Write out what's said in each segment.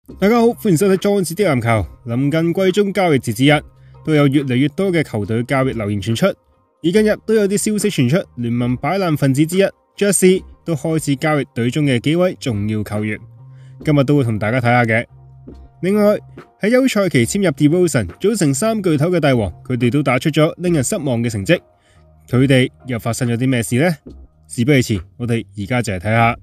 大家好，歡迎收睇莊子的籃球。臨近季中交易截止日，都有越嚟越多嘅球隊交易流言傳出，而近日都有啲消息傳出，聯盟擺爛分子之一爵士都開始交易隊中嘅幾位重要球員。今日都會同大家睇下嘅。另外喺休賽期簽入 DeRozan 組成三巨頭嘅帝王，佢哋都打出咗令人失望嘅成績。佢哋又發生咗啲咩事呢？事不宜遲，我哋而家就嚟睇下。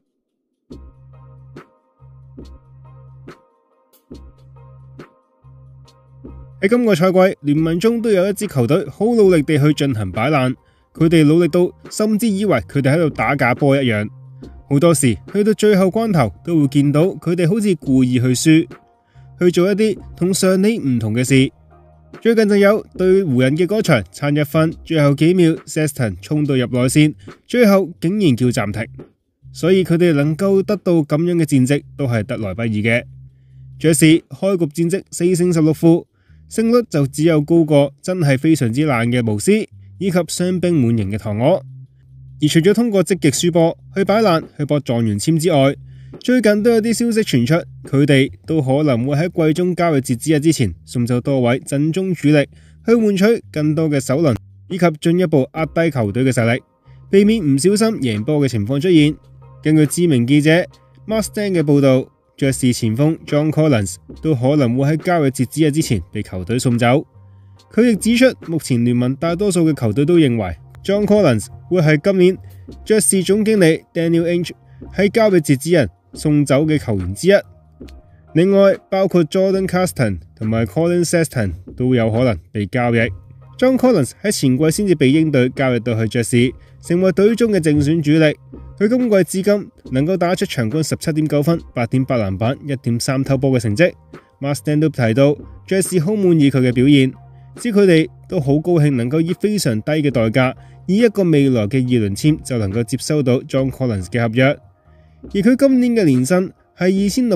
喺今個賽季，聯盟中都有一支球隊好努力地去進行擺爛，佢哋努力到甚至以為佢哋喺度打假波一樣。好多時去到最後關頭，都會見到佢哋好似故意去輸，去做一啲同常理唔同嘅事。最近就有對湖人嘅嗰場差1分，最後幾秒 Sexton 衝到入內線，最後竟然叫暫停。所以佢哋能夠得到咁樣嘅戰績，都係得來不易嘅。爵士開局戰績4勝16負。勝率就只有高過真係非常之爛嘅巫師，以及傷兵滿營嘅鵜鶘。而除咗通過積極輸波去擺爛去博狀元籤之外，最近都有啲消息傳出，佢哋都可能會喺季中交易截止日之前送走多位陣中主力，去換取更多嘅首輪，以及進一步壓低球隊嘅實力，避免唔小心贏波嘅情況出現。根據知名記者 Mark Stein 嘅報道，爵士前鋒 John Collins 都可能會喺交易截止日之前被球隊送走。佢亦指出，目前聯盟大多數嘅球隊都認為 John Collins 會係今年爵士總經理 Daniel Ainge 喺交易截止日送走嘅球員之一。另外，包括 Jordan Clarkson 同埋 Collin Sexton 都有可能被交易。John Collins 喺前季先至被鷹隊交易到去爵士，成為隊中嘅正選主力。佢今季至今能夠打出場均 17.9 分、8.8 籃板、1.3偷波嘅成績。Mark Stein 都提到，爵士好滿意佢嘅表現，知佢哋都好高興能夠以非常低嘅代價，以一個未來嘅2輪籤就能夠接收到 John Collins 嘅合約。而佢今年嘅年薪係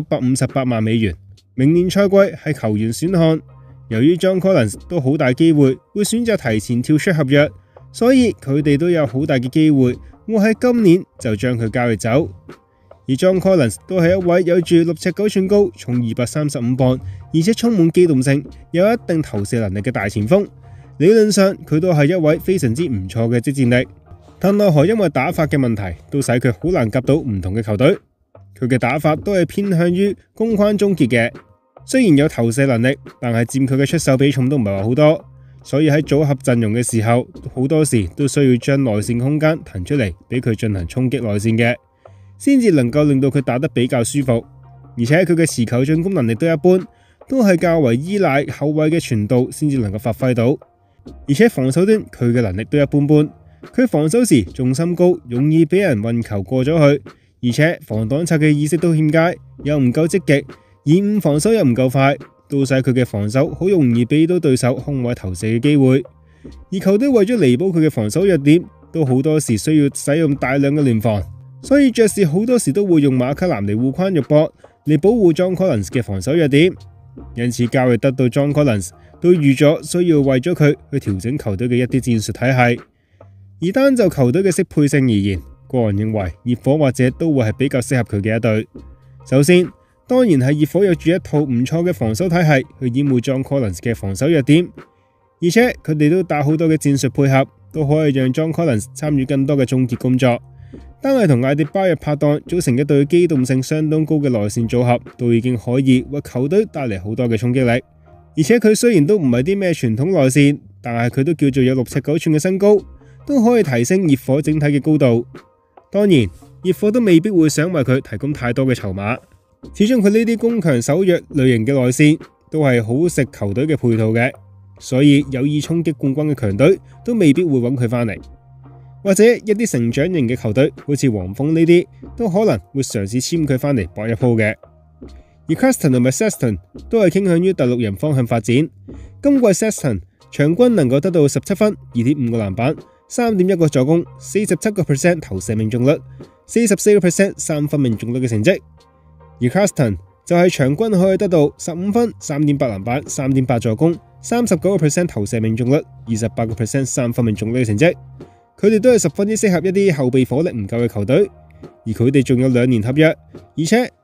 2658萬美元，明年賽季係球員選項。由於 John Collins 都好大機會會選擇提前跳出合約，所以佢哋都有好大嘅機會會喺今年就將佢交易走。而 John Collins 都係一位有住6尺9寸高、重235磅，而且充滿機動性、有一定投射能力嘅大前鋒。理論上佢都係一位非常之唔錯嘅即戰力，但奈何因為打法嘅問題，都使佢好難夾到唔同嘅球隊。佢嘅打法都係偏向於攻框終結嘅，雖然有投射能力，但係佔佢嘅出手比重都唔係話好多。所以喺組合陣容嘅時候，好多時都需要將內線空間騰出嚟俾佢進行衝擊內線嘅，先至能夠令到佢打得比較舒服。而且佢嘅持球進攻能力都一般，都係較為依賴後衛嘅傳導先至能夠發揮到。而且防守端佢嘅能力都一般般，佢防守時重心高，容易俾人運球過咗去，而且防擋拆嘅意識都欠佳，又唔夠積極，延誤防守又唔夠快，都使佢嘅防守好容易俾到對手空位投射嘅機會。而球隊為咗彌補佢嘅防守弱點，都好多時需要使用大量嘅聯防，所以爵士好多時都會用馬卡南嚟護框肉搏嚟保護 John Collins 嘅防守弱點。因此交易得到 John Collins 都預咗需要為咗佢去調整球隊嘅一啲戰術體系。而單就球隊嘅適配性而言，個人認為熱火或者都會係比較適合佢嘅一隊。首先，當然係熱火有住一套唔錯嘅防守體系去掩護 John Collins 嘅防守弱點，而且佢哋都打好多嘅戰術配合，都可以讓 John Collins 參與更多嘅終結工作。單係同艾迪巴約拍檔組成一隊機動性相當高嘅內線組合，都已經可以為球隊帶嚟好多嘅衝擊力。而且佢雖然都唔係啲咩傳統內線，但係佢都叫做有6尺9寸嘅身高，都可以提升熱火整體嘅高度。當然，熱火都未必會想為佢提供太多嘅籌碼，始終佢呢啲攻強守弱類型嘅內線都係好食球隊嘅配套嘅，所以有意衝擊冠軍嘅強隊都未必會揾佢返嚟。或者一啲成長型嘅球隊，好似黃蜂呢啲，都可能會嘗試簽佢返嚟搏一鋪嘅。而 Clarkson 同埋 Sexton 都係傾向於第6人方向發展。今季 Sexton 場均能夠得到17分、2.5 個籃板、3.1 個助攻、47% 投射命中率、44% 三分命中率嘅成績。而 Clarkson 就係場均可以得到15分、3.8 籃板、3.8 助攻、39% 投射命中率、28% 三分命中率嘅成績。佢哋都係十分之適合一啲後備火力唔夠嘅球隊，而佢哋仲有2年合約，而且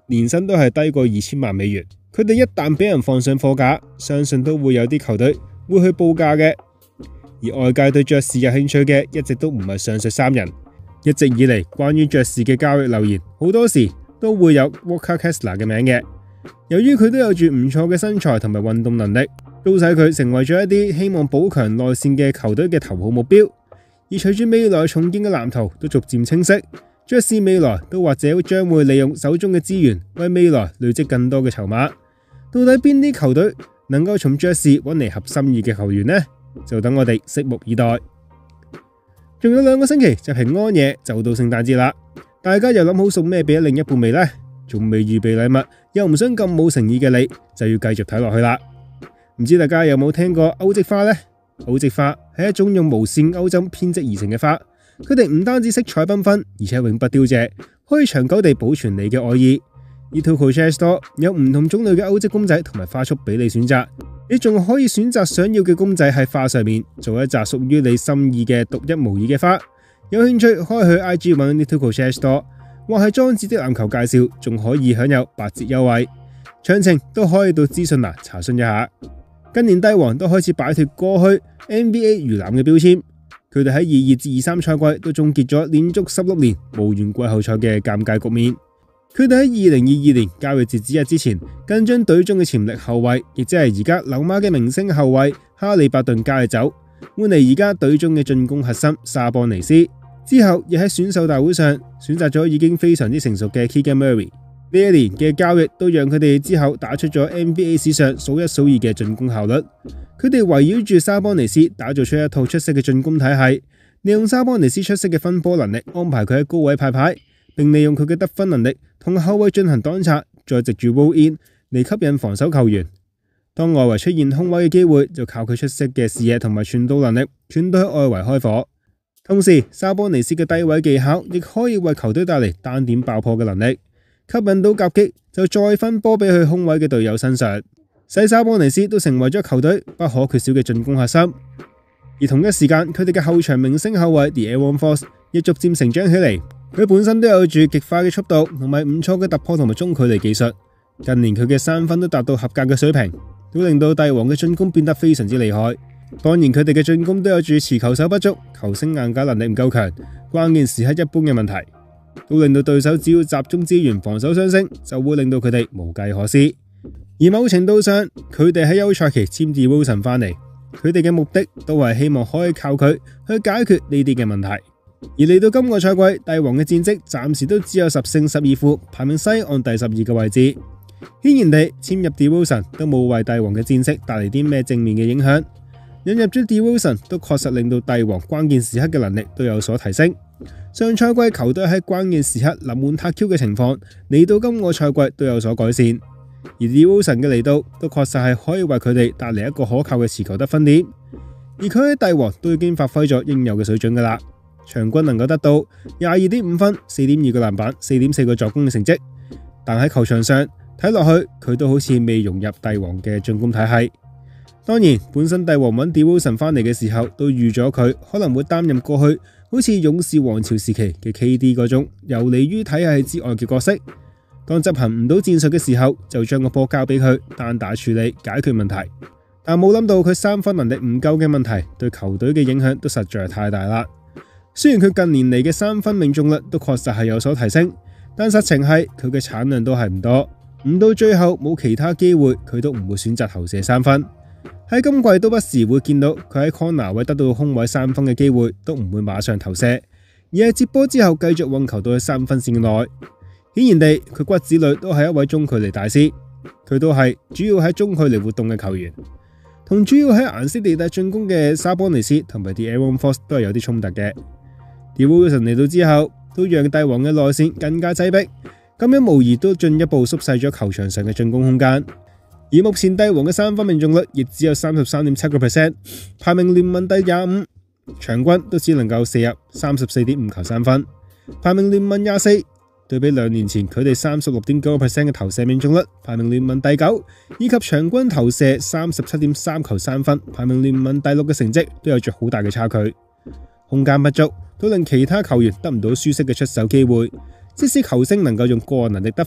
年薪都係低過2000萬美元。佢哋一旦俾人放上貨架，相信都會有啲球隊會去報價嘅。而外界對爵士有興趣嘅一直都唔係上述三人。一直以嚟，關於爵士嘅交易流言，好多時都會有 Walker Kessler 嘅名嘅。由於佢都有住唔錯嘅身材同埋運動能力，都使佢成為咗一啲希望補強內線嘅球隊嘅頭號目標。而隨住未來重建嘅藍圖都逐漸清晰，爵士未來都或者將會利用手中嘅資源，為未來累積更多嘅籌碼。到底邊啲球隊能夠從爵士揾嚟合心意嘅球員呢？就等我哋拭目以待。仲有2個星期就平安夜，就到聖誕節啦。大家又諗好送咩俾另一半未呢？仲未預備禮物，又唔想咁冇誠意嘅你，就要繼續睇落去啦。唔知大家有冇聽過歐織花呢？歐織花係一種用無線鈎針編織而成嘅花，佢哋唔單止色彩繽紛，而且永不凋謝，可以長久地保存你嘅愛意。而 Etooko Crochet Store 有唔同種類嘅歐織公仔同埋花束俾你選擇，你仲可以選擇想要嘅公仔喺花上面做一紮屬於你心意嘅獨一無二嘅花。有興趣可以去 IG 揾 Etooko Crochet Store， 或係莊子的籃球介紹，仲可以享有8折優惠。詳情都可以到資訊欄查詢一下。近年帝王都開始擺脫過去 NBA 魚腩嘅標籤，佢哋喺22至23賽季都終結咗連續16年無緣季後賽嘅尷尬局面。佢哋喺2022年交易截止日之前，更將隊中嘅潛力後衛，亦即係而家溜馬嘅明星後衛哈利伯頓交易走，換嚟而家隊中嘅進攻核心沙波尼斯。之後亦喺選秀大會上選擇咗已經非常之成熟嘅 Keegan Murray。呢一年嘅交易都讓佢哋之後打出咗 NBA 史上數一數二嘅進攻效率。佢哋圍繞住沙波尼斯打造出一套出色嘅進攻體系，利用沙波尼斯出色嘅分波能力安排佢喺高位派牌，並利用佢嘅得分能力同後衛進行擋拆，再藉住 roll in 嚟吸引防守球員。當外圍出現空位嘅機會，就靠佢出色嘅視野同埋傳導能力傳到喺外圍開火。同時，沙波尼斯嘅低位技巧亦可以為球隊帶嚟單點爆破嘅能力，吸引到夾擊就再分波俾佢空位嘅隊友身上，使沙波尼斯都成為咗球隊不可缺少嘅進攻核心。而同一時間，佢哋嘅後場明星後衛 De'Aaron Fox 亦逐漸成長起嚟。佢本身都有住極快嘅速度同埋唔錯嘅突破同埋中距離技術。近年佢嘅3分都達到合格嘅水平，都令到帝王嘅進攻變得非常之厲害。當然佢哋嘅進攻都有住持球手不足、球星硬架能力唔夠強、關鍵時刻一般嘅問題，都令到對手只要集中資源防守雙星，就會令到佢哋無計可施。而某程度上，佢哋喺休賽期簽 DeRozan 翻嚟，佢哋嘅目的都係希望可以靠佢去解決呢啲嘅問題。而嚟到今個賽季，帝王嘅戰績暫時都只有10勝12負，排名西岸第12嘅位置。顯然地，簽入 DeRozan 都冇為帝王嘅戰績帶嚟啲咩正面嘅影響。引入咗 DeRozan 都確實令到帝王關鍵時刻嘅能力都有所提升。上賽季球隊喺關鍵時刻臨門撻 Q 嘅情況，嚟到今個賽季都有所改善。而 DeRozan 嘅嚟到都確實係可以為佢哋帶嚟一個可靠嘅持球得分點。而佢喺帝王都已經發揮咗應有嘅水準噶啦。場均能夠得到22.5分、4.2個籃板、4.4個助攻嘅成績，但喺球場上睇落去，佢都好似未融入帝王嘅進攻體系。當然，本身帝王揾 DeRozan 翻嚟嘅時候，都預咗佢可能會擔任過去好似勇士王朝時期嘅 KD 嗰種游離於體系之外嘅角色。當執行唔到戰術嘅時候，就將個波交俾佢單打處理解決問題。但冇諗到佢3分能力唔夠嘅問題，對球隊嘅影響都實在太大啦。雖然佢近年嚟嘅3分命中率都確實係有所提升，但實情係佢嘅產量都係唔多，唔到最後冇其他機會，佢都唔會選擇投射3分。喺今季都不時會見到佢喺 corner 位得到空位3分嘅機會，都唔會馬上投射，而係接波之後繼續運球到去3分線內。顯然地，佢骨子裏都係一位中距離大師，佢都係主要喺中距離活動嘅球員，同主要喺顏色地帶進攻嘅沙波尼斯同埋 De'Aaron Fox 都係有啲衝突嘅。DeRozan 嚟到之後，都讓帝王嘅內線更加擠迫，咁樣無疑都進一步縮細咗球場上嘅進攻空間。而目前帝王嘅3分命中率亦只有 33.7%， 排名聯盟第25，場均都只能夠射入 34.5 球3分，排名聯盟24。對比2年前佢哋 36.9% 嘅投射命中率，排名聯盟第9，以及場均投射 37.3 球3分，排名聯盟第6嘅成績都有着好大嘅差距。空間不足都令其他球員得唔到舒適嘅出手機會，即使球星能夠用個人能力得分，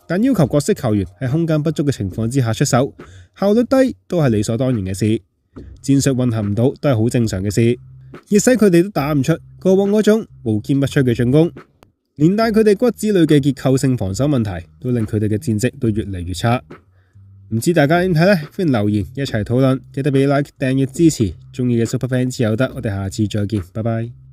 但要求角色球員喺空間不足嘅情況之下出手，效率低都係理所當然嘅事。戰術混合唔到都係好正常嘅事，亦使佢哋都打唔出過往嗰種無堅不摧嘅進攻，連帶佢哋骨子裏嘅結構性防守問題，都令佢哋嘅戰績都越嚟越差。唔知大家點睇呢？歡迎留言一齊討論，記得俾 like 訂閱支持，中意嘅 Super Fans 有得，我哋下次再見，拜拜。